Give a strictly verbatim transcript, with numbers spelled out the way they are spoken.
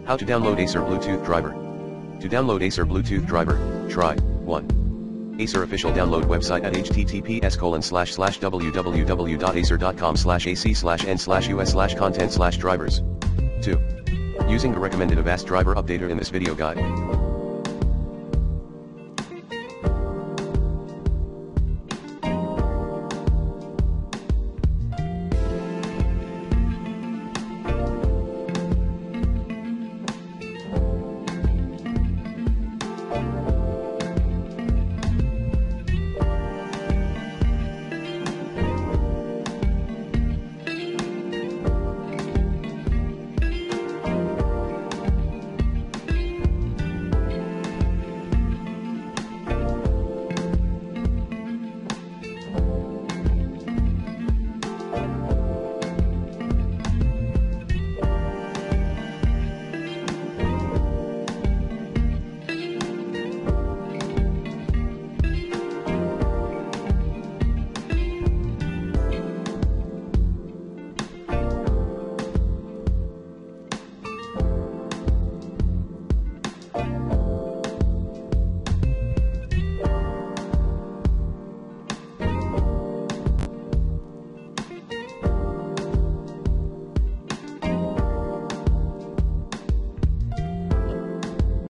How to download Acer Bluetooth driver. To download Acer Bluetooth driver, try one. Acer official download website at https colon slash slash www.acer.com slash ac slash n slash us slash content slash drivers. two. Using the recommended Avast driver updater in this video guide.